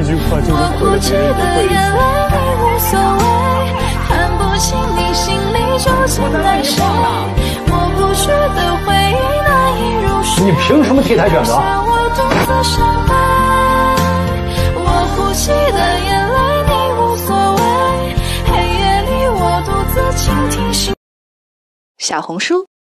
一句话就能毁了别人一辈子。你凭什么替他选择？ 小红书